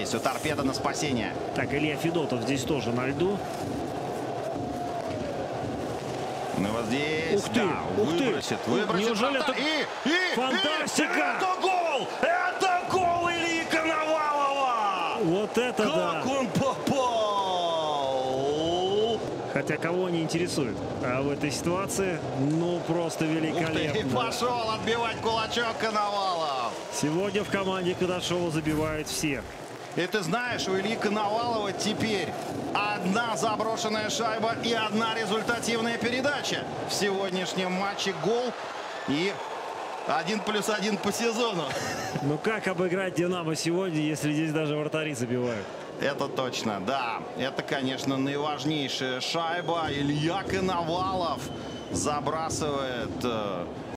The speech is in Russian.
Есть у торпеда на спасение. Так, Илья Федотов здесь тоже на льду. Ну вот здесь, Ух ты, да, выбросит. Неужели это фантастика? Это гол! Это гол Ильи Коновалова! Вот это да! Как он попал! Хотя кого не интересует. А в этой ситуации, ну, просто великолепно. И пошел отбивать кулачок Коновалов. Сегодня в команде Кадашова забивают все. И ты знаешь, у Ильи Коновалова теперь одна заброшенная шайба и одна результативная передача. В сегодняшнем матче гол и 1+1 по сезону. Ну как обыграть «Динамо» сегодня, если здесь даже вратари забивают? Это точно, да. Это, конечно, наиважнейшая шайба. Илья Коновалов забрасывает